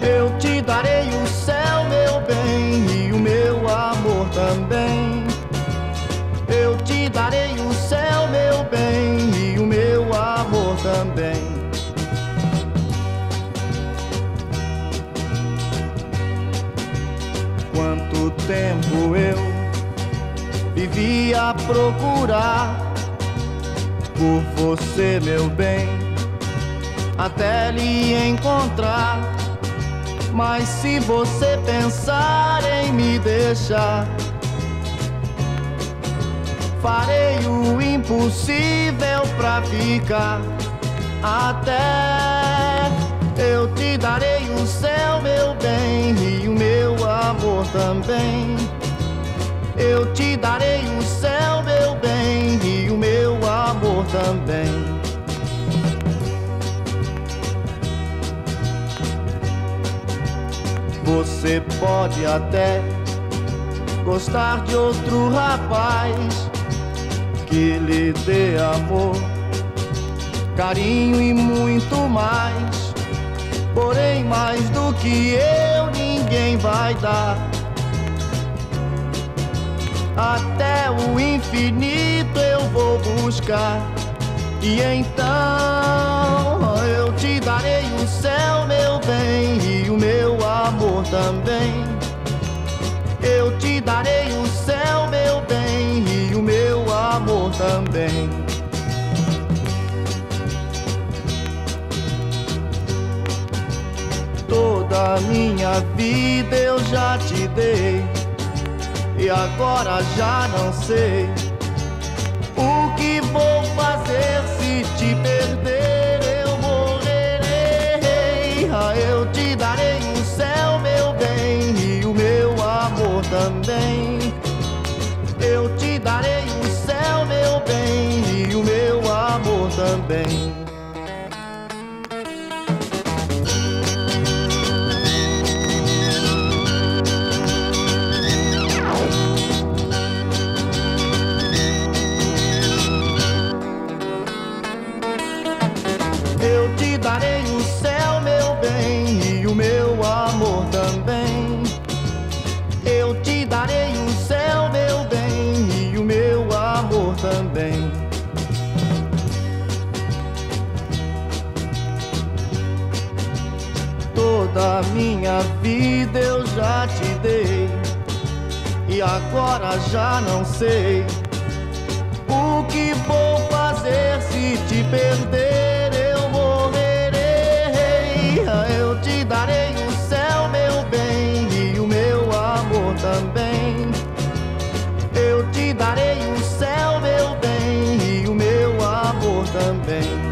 Eu te darei o céu, meu bem, e o meu amor também. Eu te darei o céu, meu bem, e o meu amor também. Quanto tempo eu vivi a procurar por você, meu bem, até lhe encontrar. Mas se você pensar em me deixar, farei o impossível pra ficar. Até eu te darei o céu, meu bem, e o meu amor também. Eu te darei o céu, meu bem, e o meu amor também. Você pode até gostar de outro rapaz que lhe dê amor, carinho e muito mais. Porém, mais do que eu, ninguém vai dar. Até o infinito eu vou buscar. E então eu te darei o céu, meu bem, e o meu amor também. Eu te darei o céu, meu bem, e o meu amor também. Toda a minha vida eu já te dei, e agora já não sei o que vou fazer. Se te perder eu morrerei. Eu te darei o céu, meu bem, e o meu amor também. Eu te darei o céu, meu bem, e o meu amor também. Eu te darei o céu, meu bem, e o meu amor também. Eu te darei o céu, meu bem, e o meu amor também. Toda a minha vida eu já te dei, e agora já não sei o que vou fazer. Se te perder eu morrerei. Eu te darei o céu, meu bem, e o meu amor também. Eu te darei o céu, meu bem, e o meu amor também.